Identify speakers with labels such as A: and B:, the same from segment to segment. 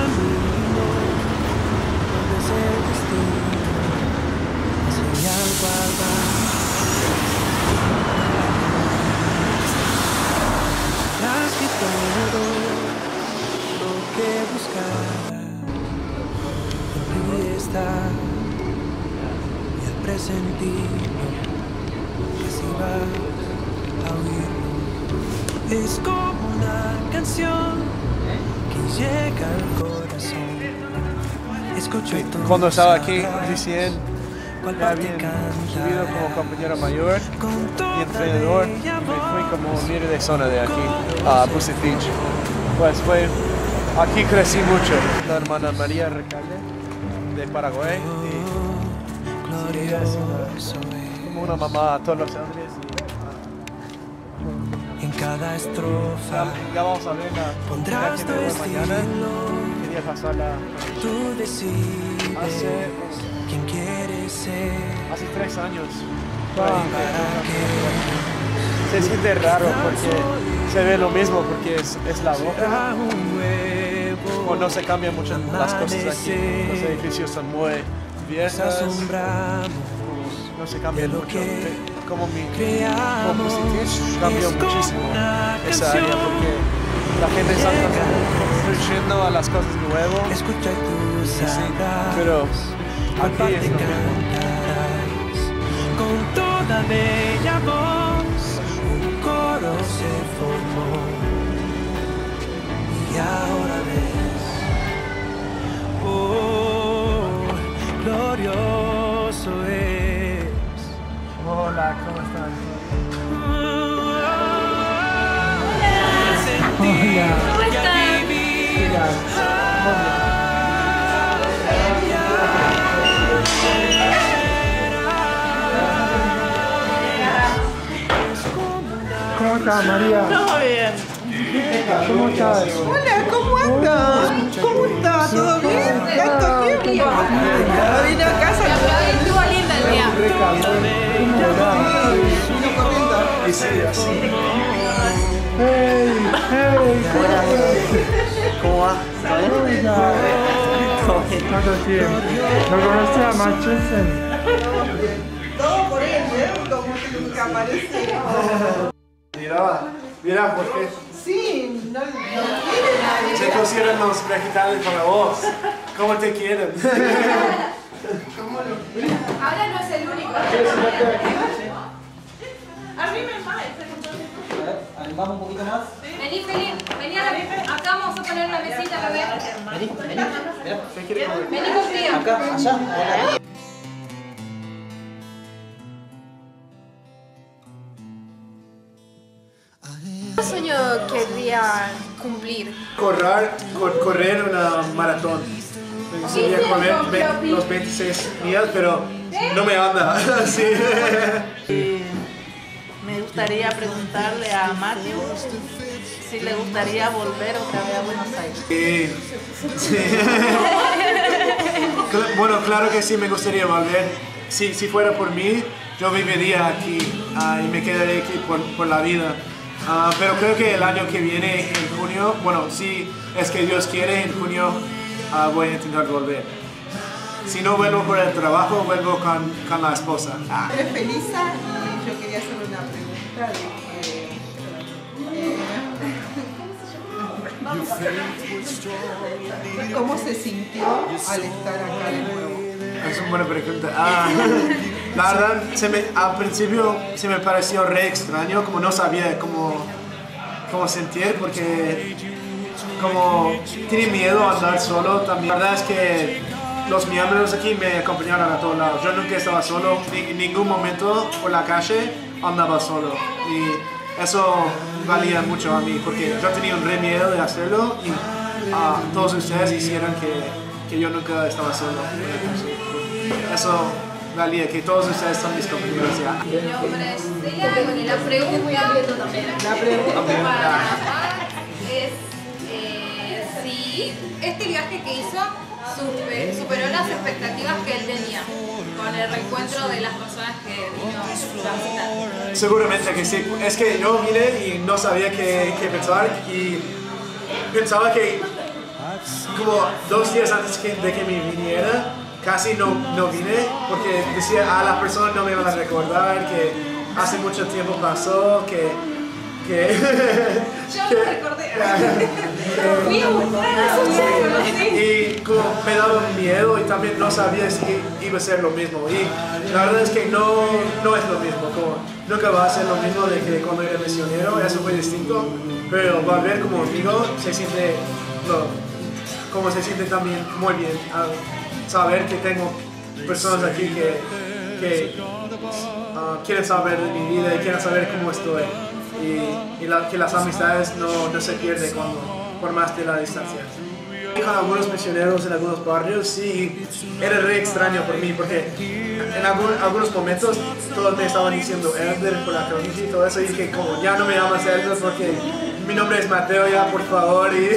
A: camino donde es el destino, señal guardada. Has que todo lo que buscaba en ti está, y al presentirlo casi vas a oírlo. Es como una canción que llega al corazón. Escucho
B: cuando estaba aquí recién me habían subido como compañero mayor y entrenador y me fui como líder de zona de aquí a Bucet Beach. Pues aquí crecí mucho. La hermana María Recalde de Paraguay y sí, es como una mamá a todos los hombres.
A: En cada estrofa
B: Ya vamos a ver la
A: pondrás tu
B: mañana.
A: estilo.
B: Quería pasarla
A: Tú decides quién quieres ser.
B: hace 3 años.
A: ¿Para qué?
B: Se siente raro porque se ve lo mismo porque es la boca.
A: Será un nuevo
B: O no se cambian mucho las cosas aquí. Los edificios son muy
A: nos
B: viejos.
A: asombramos
B: No se cambia
A: de lo
B: mucho.
A: que
B: Como mi
A: creamos.
B: composición cambió
A: Es como
B: muchísimo
A: una
B: esa área
A: canción
B: porque la gente está construyendo a las cosas nuevas.
A: Escucha y tú
B: Sí,
A: sabrás
B: pero
A: cuál
B: aquí
A: parte
B: es lo mismo.
A: cantarás. Con toda bella voz un coro se formó, y ahora ves, oh, glorioso es.
B: Hola, ¿cómo están?
C: ¿Cómo estás?
D: ¿Cómo estás, María?
C: Todo bien.
D: ¿Cómo estás?
E: Hola, ¿cómo andas? ¿Cómo estás? ¿Todo bien? ¿Tanto tiempo? Vine a casa.
C: Estuvo linda el día.
E: Vino corriendo.
B: Y sí, así.
D: ¡Hey! ¡Hey!
B: ¿Cómo va?
D: ¿Cuánto tiempo? ¿Lo conocí a Manchester?
E: Todo por él, ¿eh? Como que nunca apareció.
B: Mira, ¿por qué?
E: Sí, no quiere nadie.
B: Se pusieron los vegetales para vos. ¿Cómo te quieren?
C: Ahora no es el único. Arriba más.
F: ¿Animamos un poquito más?
C: Vení, Felipe. Vení a la... Acá vamos a poner una mesita, bebé.
F: Vení, vení. Mira.
C: Vení contigo.
F: Acá, allá.
C: ¿Qué sueño querría cumplir?
B: Correr una maratón. Me gustaría correr los 26 días, pero no me anda. Sí.
G: Me gustaría preguntarle a Matthew si le gustaría volver otra vez a Buenos Aires.
B: Sí. Bueno, claro que sí me gustaría volver. Si fuera por mí, yo viviría aquí y me quedaría aquí por la vida. Pero creo que el año que viene, en junio, bueno, si es que Dios quiere, en junio voy a intentar volver. Si no vuelvo por el trabajo, vuelvo con la esposa.
E: Eres Felisa y yo quería hacerle una pregunta de ¿cómo se sintió al estar acá de nuevo?
B: Es una buena pregunta. La verdad, al principio se me pareció re extraño, como no sabía cómo sentir, porque como tenía miedo a andar solo también. La verdad es que los miembros aquí me acompañaron a todos lados. Yo nunca estaba solo, en ningún momento por la calle andaba solo. Y eso valía mucho a mí, porque yo tenía un re miedo de hacerlo y todos ustedes hicieron que yo nunca estaba solo en la calle. Eso valía, que todos ustedes son mis compañeros ya.
C: Mi nombre es Celia. Bueno, la pregunta para Rafa es si este viaje que hizo superó las expectativas que él tenía con el reencuentro de las personas que vino a visitar.
B: Seguramente que sí. Es que yo vine y no sabía qué pensar y pensaba que como 2 días antes de que me viniera, casi no vine porque decía, la persona no me va a recordar, que hace mucho tiempo pasó, que
C: Yo no recordé. Fui a buscar
B: y como me daba miedo y también no sabía si iba a ser lo mismo. Y la verdad es que no es lo mismo, como nunca va a ser lo mismo de que cuando era misionero, eso fue distinto, pero volver como amigo se siente, como se siente también muy bien, saber que tengo personas aquí que quieren saber de mi vida y quieren saber cómo estoy. Y que las amistades no se pierden por más de la distancia. Con algunos misioneros en algunos barrios sí era re extraño por mí porque en algunos momentos todos me estaban diciendo Elder por la cronilla y todo eso y dije como ya no me llamas Elder porque mi nombre es Mateo ya por favor y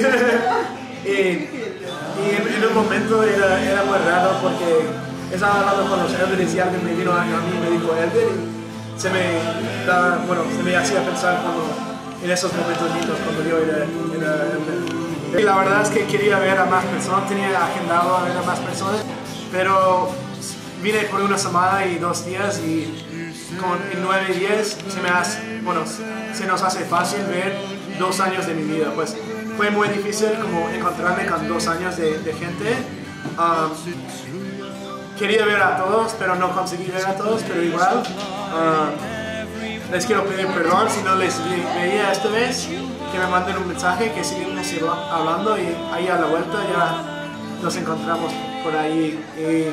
B: en un momento era muy raro porque estaba hablando con los Elders y alguien me vino a mí y me dijo Elder y se me hacía pensar en esos momentos lindos cuando yo era Elder. Y la verdad es que quería ver a más personas, tenía agendado a ver a más personas, pero vine por una semana y 2 días y en 9 días se nos hace fácil ver 2 años de mi vida. Pues fue muy difícil como encontrarme con 2 años de gente. Quería ver a todos, pero no conseguí ver a todos, pero igual les quiero pedir perdón si no les veía esta vez, que me manden un mensaje, que seguimos hablando y ahí a la vuelta ya nos encontramos por ahí. Y,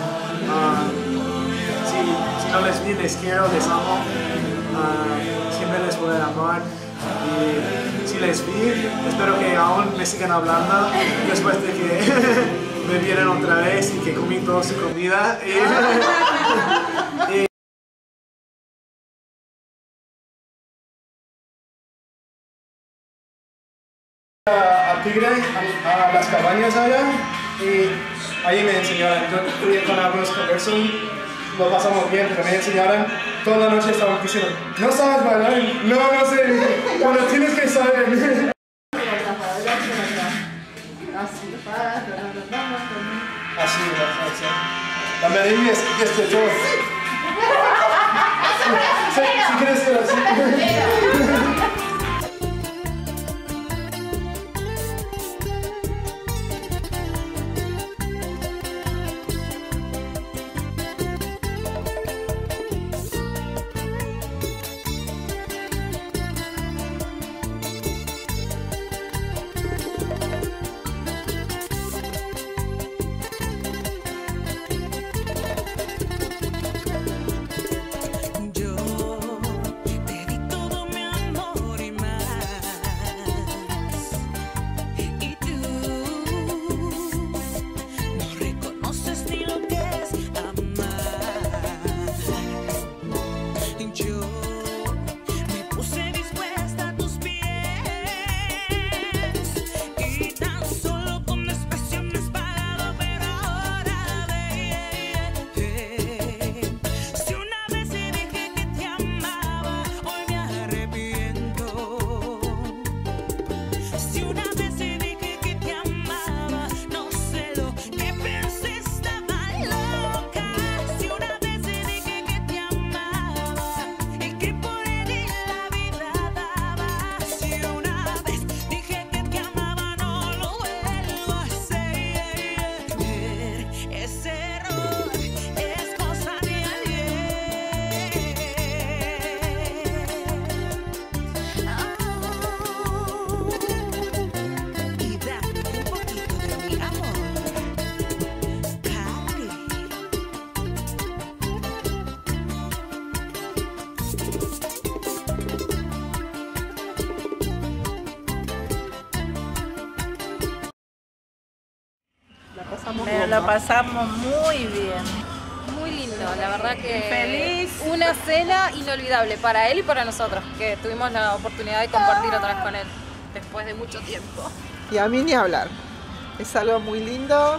B: si no les vi, les quiero, les amo, siempre les voy a amar. Y si les vi, espero que aún me sigan hablando después de que me vieron otra vez y que comí toda su comida. A Tigre, a las cabañas allá, y ahí me enseñaron. Yo fui con algunos conversos, lo pasamos bien, pero me enseñaron. Toda la noche estaban diciendo, ¿no sabes bailar? No sé, bueno, tienes que saber. Así, la merengue es de todo. Si quieres ser así.
G: La pasamos muy bien.
C: Muy lindo, la verdad que
G: Feliz.
C: Una cena inolvidable para él y para nosotros, que tuvimos la oportunidad de compartir otra vez con él después de mucho tiempo.
E: Y a mí ni hablar. Es algo muy lindo,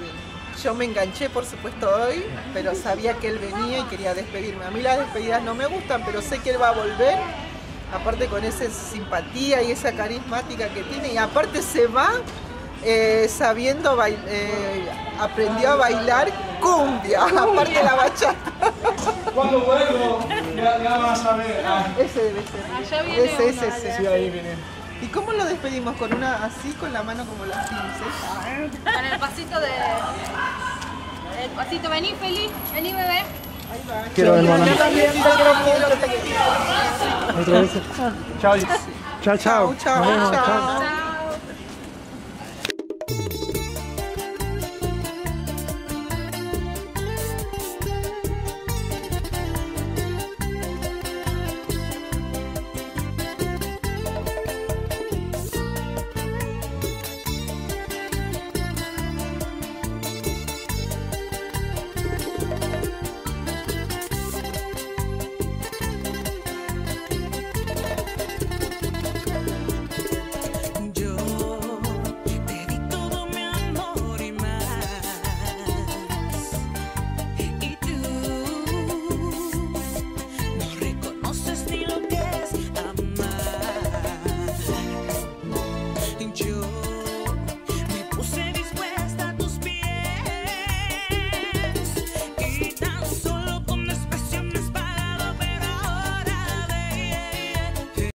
E: yo me enganché por supuesto hoy, pero sabía que él venía y quería despedirme. A mí las despedidas no me gustan, pero sé que él va a volver, aparte con esa simpatía y esa carismática que tiene, y aparte se va aprendió a bailar cumbia, aparte de la bachata.
B: Cuando vuelvo, ya vas a ver.
E: Ese debe ser.
C: Allá viene
E: Ese.
B: Sí, ahí viene.
E: ¿Y cómo lo despedimos? ¿Con una así, con la mano como las 15?
C: Con el pasito de... El pasito, vení feliz, vení bebé.
E: Ahí va.
D: Quiero, hermana.
E: Yo también te quiero.
D: Otra vez. Chao. Chao, chao.
E: Chao,
D: Nos vemos,
E: chao.
D: chao.
C: Chao.